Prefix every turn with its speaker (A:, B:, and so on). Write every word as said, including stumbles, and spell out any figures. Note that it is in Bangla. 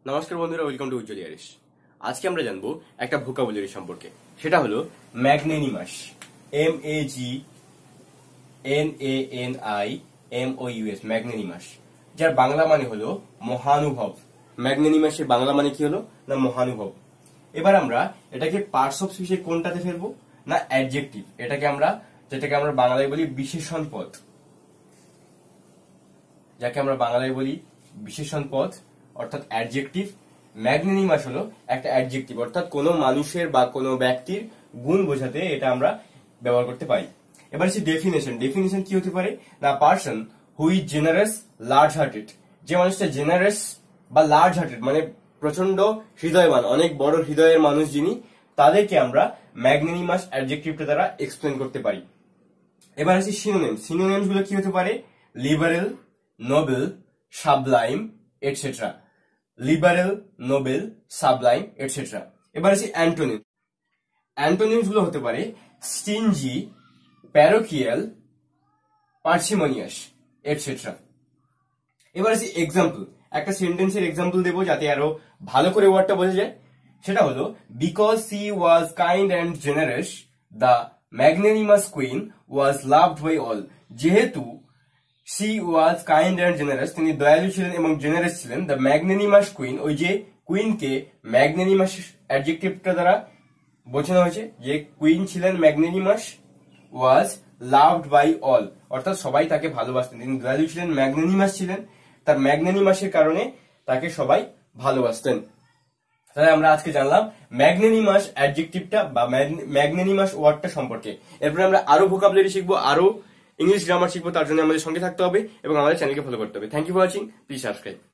A: নমস্কার বন্ধুরা, ওয়েলকাম টু উজ্জ্বল ইয়ারিশ। আজকে আমরা জানবো একটা ভোকাবুলারি সম্পর্কে। সেটা হলো magnanimous. M A G N A N I M O U S, magnanimous, যার বাংলা মানে হলো মহানুভব। ম্যাগনেনিমাসের বাংলা মানে কি হলো না মহানুভব। এবার আমরা এটাকে পার্টস অফ স্পিচে কোনটাতে ফেলবো না অ্যাডজেক্টিভ। এটাকে আমরা যেটাকে আমরা বাংলায় বলি বিশেষণ পদ, যাকে আমরা বাংলায় বলি বিশেষণ পদ অর্থাৎ অ্যাডজেক্টিভ। ম্যাগনেনিমাস হলো একটা অ্যাডজেক্টিভ, অর্থাৎ কোনো মানুষের বা কোনো ব্যক্তির গুণ বোঝাতে এটা আমরা ব্যবহার করতে পারি। এবার হচ্ছে ডেফিনেশন। ডেফিনেশন কি হতে পারে না person who is generous large hearted. যে মানুষটা জেনারেস বা লার্জ হার্টেড মানে প্রচন্ড হৃদয়বান, অনেক বড় হৃদয়ের মানুষ যিনি, তাদেরকে আমরা ম্যাগনেনিমাস অ্যাডজেক্টিভটা দ্বারা এক্সপ্লেন করতে পারি। এবার আছে সিনোনিম। সিনোনিমস গুলো কি হতে পারে liberal, noble, sublime etcetera. Liberal, noble, sublime etcetera. এবার আছে অ্যান্টোনিম। অ্যান্টোনিমস গুলো হতে পারে স্টিনজি, প্যারোকিয়াল, পার্সিমনিয়াস এটসেট্রা। এবার আছে এক্সাম্পল। একটা সেন্টেন্সের এক্সাম্পল দেবো যাতে আরো ভালো করে ওয়ার্ডটা বোঝা যায়। সেটা হলো because she was kind and generous the magnanimous queen was loved by all. যেহেতু she was kind and generous, তিনি দয়ালু ছিলেন এবং জেনারেস ছিলেন, দ্য ম্যাগনেনিমাস কুইন, ওই যে কুইনকে ম্যাগনেনিমাস অ্যাডজেক্টিভটা দ্বারা বোঝানো হয়েছে যে কুইন ছিলেন magnanimous, was loved by all অর্থাৎ সবাই তাকে ভালোবাসতেন। তিনি দয়ালু ছিলেন, ম্যাগনেনিমাস ছিলেন, তার ম্যাগনেনিমাসের কারণে তাকে সবাই ভালোবাসতেন। তাহলে আমরা আজকে জানলাম ম্যাগনেনিমাস অ্যাডজেক্টিভটা বা ম্যাগনেনিমাস ওয়ার্ডটা সম্পর্কে। এরপরে আমরা আরো ভোকাবুলারি শিখবো, আরো ইংলিশ গ্রামার শিখবো। তার জন্য আমাদের সঙ্গে থাকতে হবে এবং আমাদের চ্যানেলকে ফলো করতে হবে। Thank you for watching, please subscribe.